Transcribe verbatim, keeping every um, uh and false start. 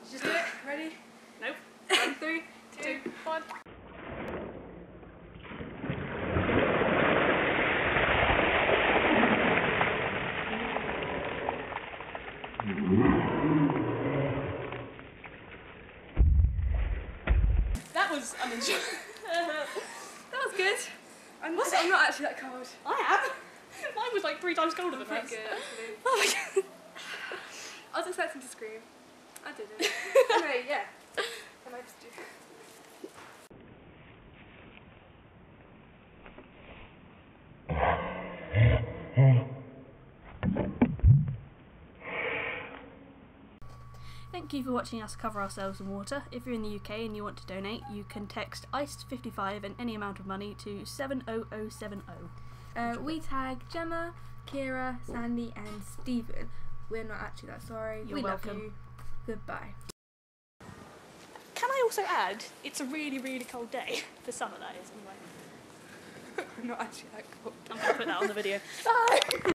You just do it. Ready? Nope. One, three, two, one. That was unenjoyable. That was good. I'm, was I'm not actually that cold. I am. Mine was like three times colder than Pretty that. good, actually. Oh my god. I was expecting to scream. I didn't. Anyway, yeah. Can I just do? Thank you for watching us cover ourselves in water. If you're in the U K and you want to donate, you can text I C E fifty-five and any amount of money to seven oh oh seven oh. Uh, we tag Gemma, Kira, Sandy and Stephen. We're not actually that sorry. You're we welcome. love you. Goodbye. Can I also add, it's a really, really cold day. For summer, that is, anyway. I'm not actually that cold. I'm going to put that on the video. Bye!